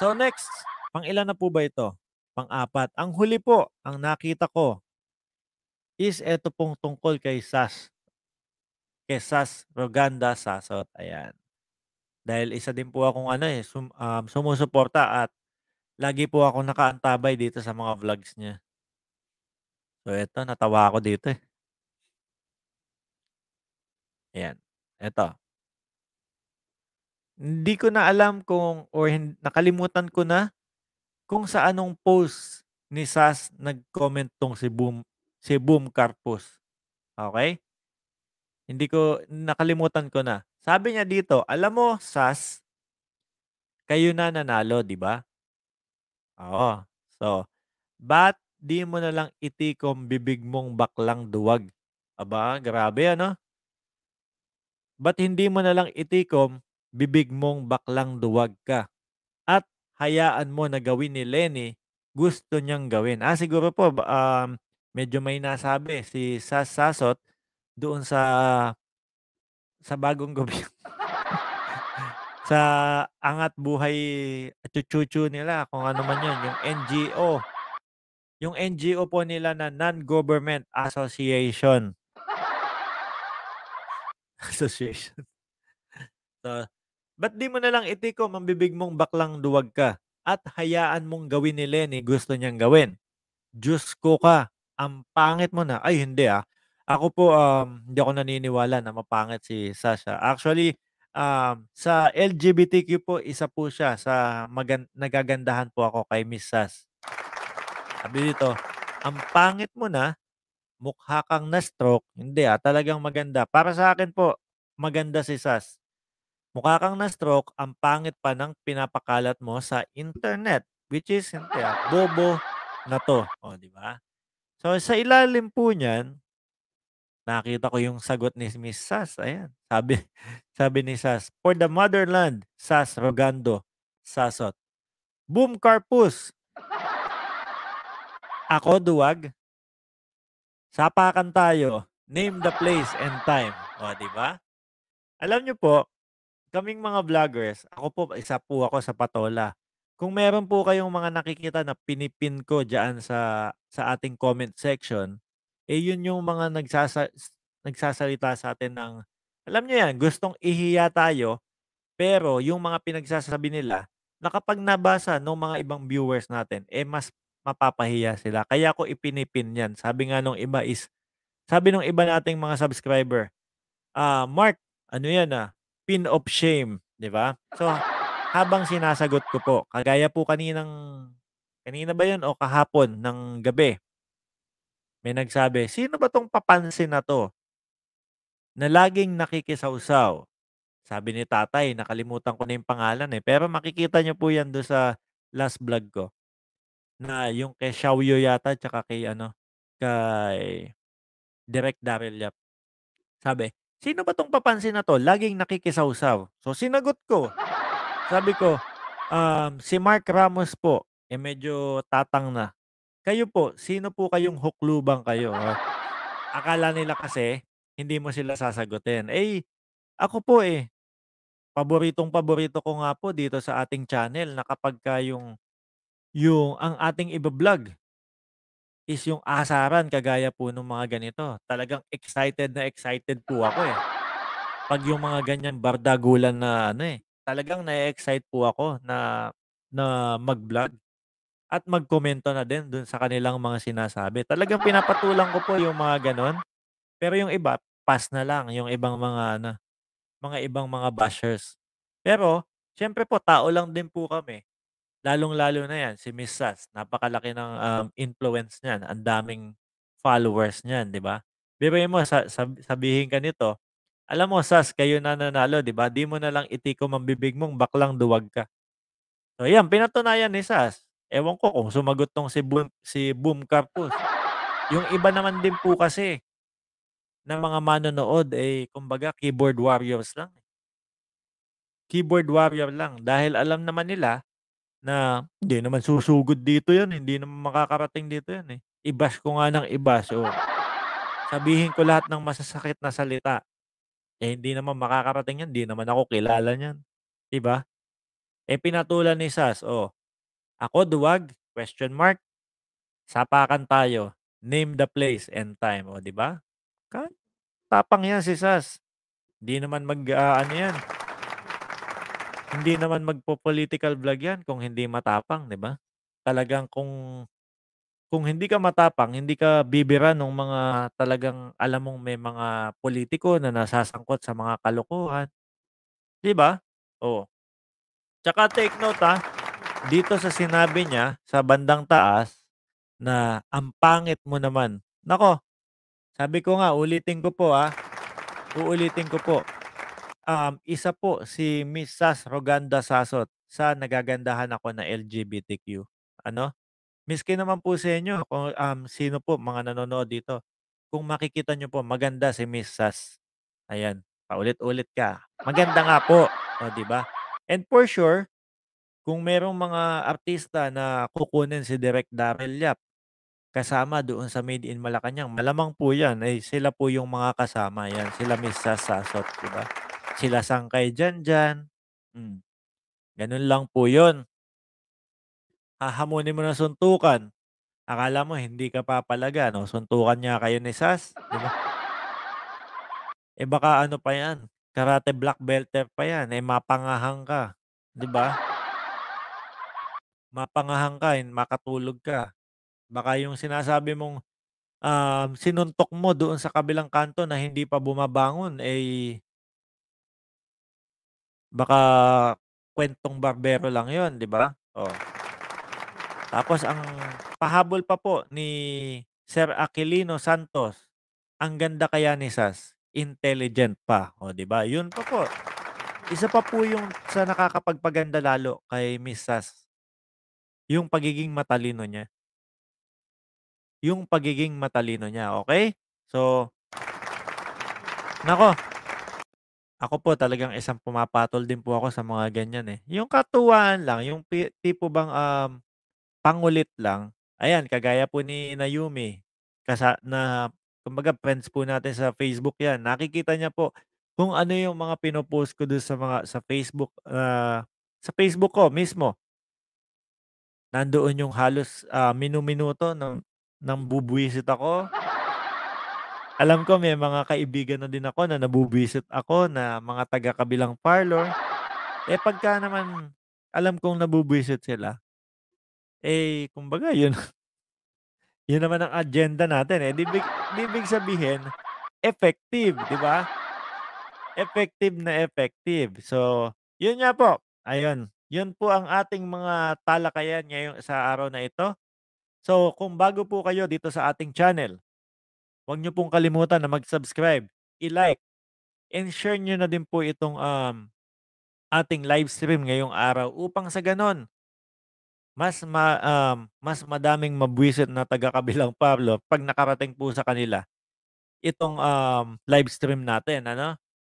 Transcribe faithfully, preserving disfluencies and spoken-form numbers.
So next, pang-ilan na po ba ito? Pang-apat. Ang huli po, ang nakita ko is eto pong tungkol kay Sass. Kay Sass Roganda Sasot, ayan. Dahil isa din po akong ano, eh, sum um, sumusuporta at lagi po akong nakaantabay dito sa mga vlogs niya. So eto, natawa ako dito, eh. Ayan, eto. Hindi ko na alam kung or hin nakalimutan ko na kung sa anong post ni Sass nag-comment 'tong si Boom si Boom Carpus, okey? Hindi ko nakalimutan ko na. Sabi niya dito, "Alam mo, Sass, kayo na nanalo, 'di ba? Oo. So, ba't 'di mo na lang itikom bibig mong baklang duwag?" Aba, grabe ano? Ba't hindi mo na lang itikom bibig mong baklang duwag ka at hayaan mo na gawin ni Lenny gusto niyang gawin. Ah, siguro po ba, um, medyo may nasabi si Sass Sasot doon sa sa bagong gobyerno. Sa Angat Buhay Chuchuchu nila, kung ano man 'yun, yung N G O. Yung N G O po nila na Non-Government Association. Association. So, ba't 'di mo na lang itikom ang bibig mong baklang duwag ka at hayaan mong gawin ni Lenny gusto niyang gawin? Diyos ko ka, ang pangit mo na. Ay hindi, ah. Ako po, um, hindi ako naniniwala na mapangit si Sasha. Actually, um, sa L G B T Q po, isa po siya sa magan nagagandahan po ako kay Miss Sass. Sabi dito, "Ang pangit mo na, mukha kang na-stroke." Hindi, ah, talagang maganda. Para sa akin po, maganda si Sass. Mukha kang na-stroke, ang pangit pa ng pinapakalat mo sa internet, which is hindi, ah, bobo na 'to, oh, 'di ba? So, sa ilalim po niyan, nakita ko yung sagot ni Miss Sass, ayan. Sabi sabi ni Sass, "For the motherland, Sass Rogando Sasot. Boom Carpus, ako duwag, sapakan tayo, name the place and time." Oh, 'di ba? Alam niyo po, kaming mga vloggers, ako po, isa po ako sa patola. Kung meron po kayong mga nakikita na pinipin ko diyan sa sa ating comment section, eh, yun yung mga nagsasa nagsasalita sa atin ng, alam niyo yan, gustong ihiya tayo, pero yung mga pinagsasabi nila na kapag nabasa nung mga ibang viewers natin, eh, mas mapapahiya sila. Kaya ko ipinipin yan. Sabi nga nung iba is sabi nung iba nating mga subscriber, ah, "Mark, ano yan, ah, pin of shame." 'Di ba? So, habang sinasagot ko po, kagaya po kaninang kanina ba 'yun o kahapon ng gabi, may nagsabi, "Sino ba 'tong papansin na 'to, na laging nakikisawsaw?" Sabi ni tatay, nakalimutan ko na 'yung pangalan, eh, pero makikita niyo po 'yan do'n sa last vlog ko, na 'yung kay Xiaoyu yata tsaka kay ano, kay Direk Daryl Yap. Sabi, "Sino ba 'tong papansin na 'to, laging nakikisawsaw?" So sinagot ko, sabi ko, um, "Si Mark Ramos po." Eh, medyo tatang na. "Kayo po, sino po kayong huklubang kayo?" Oh, akala nila kasi hindi mo sila sasagutin. Eh, ako po, eh, paboritong-paborito ko nga po dito sa ating channel na kapagka yung yung ang ating iba-vlog is yung asaran kagaya po nung mga ganito. Talagang excited na excited po ako, eh. 'Pag yung mga ganyan bardagulan na ano, eh, talagang na-e-excite po ako na na mag-vlog at magkomento na din dun sa kanilang mga sinasabi. Talagang pinapatulan ko po yung mga gano'n, pero yung iba pass na lang, yung ibang mga ano, mga ibang mga bashers. Pero siyempre po tao lang din po kami, lalong-lalo na 'yan si Miss Sass, napakalaki ng, um, influence niyan, ang daming followers niyan, 'di ba? Biruin mo sa sab sabihin ka nito, "Alam mo, Sass, kayo na nanalo, 'di ba? 'Di mo na lang itikom ang bibig mong baklang duwag ka." So 'yan, pinatunayan ni Sass. Ewan ko kung sumagot 'tong si Boom si Boom Carpus. Yung iba naman din po kasi na mga manonood, eh, kumbaga keyboard warriors lang, eh. Keyboard warrior lang dahil alam naman nila na hindi naman susugod dito 'yan, hindi naman makakarating dito 'yan, eh. I-bash ko nga ng i-bash, oh. Sabihin ko lahat ng masasakit na salita, eh, hindi naman makakarating 'yan, 'di naman ako kilala niyan, 'di ba? Eh, pinatulan ni Sas, oh, "Ako duwag? Question mark. Sapakan tayo. Name the place and time." Oh, 'di ba? Ka tapang 'yan si Sas. Hindi naman mag-aano 'yan hindi naman magpo-political vlog 'yan kung hindi matapang, 'di ba? Talagang kung kung hindi ka matapang, hindi ka bibira nung mga talagang alam mong may mga pulitiko na nasasangkot sa mga kalokohan, 'di ba? Oh. Tsaka take note, ah, dito sa sinabi niya sa bandang taas na, "Ang pangit mo naman." Naku, sabi ko nga ulitin ko po, ah, uulitin ko po. Um, isa po si Miss Sas Roganda Sasot sa nagagandahan ako na L G B T Q. Ano, miski naman po sa inyo kung, um, sino po mga nanonood dito, kung makikita niyo po maganda si Miss Sas. Ayan, paulit-ulit ka, maganda nga po, oh, 'di ba? And for sure, kung merong mga artista na kukunin si Direk Darryl Yap kasama doon sa Made in Malacanang, malamang po 'yan ay sila po yung mga kasama, 'yan sila Miss Sas Sasot, 'di ba? Sila Sangkay Janjan, hmm, gano'n lang po 'yun. Hahamunin mo ng suntukan, akala mo hindi ka papalagan, oh, suntukan nga kayo ni Sas, 'di ba? Eh, baka ano pa 'yan, karate black belter pa 'yan, eh, mapangahang ka, 'di ba? Mapangahang ka, eh, makatulog ka. Baka yung sinasabi mong, um, sinuntok mo doon sa kabilang kanto na hindi pa bumabangon, ay baka kuwentong barbero lang 'yun, 'di ba? Oh. Tapos ang pahabol pa po ni Sir Aquilino Santos, "Ang ganda kaya ni Sas, intelligent pa." Oh, 'di ba? 'Yun pa po. Isa pa po yung sa nakakapagpaganda lalo kay Miss Sas. Yung pagiging matalino niya. Yung pagiging matalino niya, okey? So naku, ako po talagang isang pumapatol din po ako sa mga ganyan, eh. Yung katuwaan lang, yung pi tipo bang, um, pangulit lang. Ayan, kagaya po ni na Yumi, kasa na kumbaga friends po natin sa Facebook 'yan. Nakikita niya po kung ano yung mga pino-post ko dun sa mga sa Facebook, ah, sa Facebook ko mismo. Nandoon yung halos, ah, minu-minuto ng ng bubwisit ako. Alam ko may mga kaibigan na din ako na nabubwisit ako na mga taga-kabilang parlor. Eh, pagka naman alam kong nabubwisit sila eh, kumbaga yun yun naman ang agenda natin, eh, 'di ibig 'di ibig sabihin effective, 'di ba? Effective na effective. So, yun nga po, ayun. Yun po ang ating mga talakayan ngayong sa araw na ito. So, kung bago po kayo dito sa ating channel, 'wag niyo pong kalimutan na mag-subscribe, i-like, and share niyo na din po itong, um, ating live stream ngayong araw upang sa gano'n mas ma um, mas madaming mabwisit na taga-kabilang parlor 'pag nakarating po sa kanila itong, um, live stream natin, ano?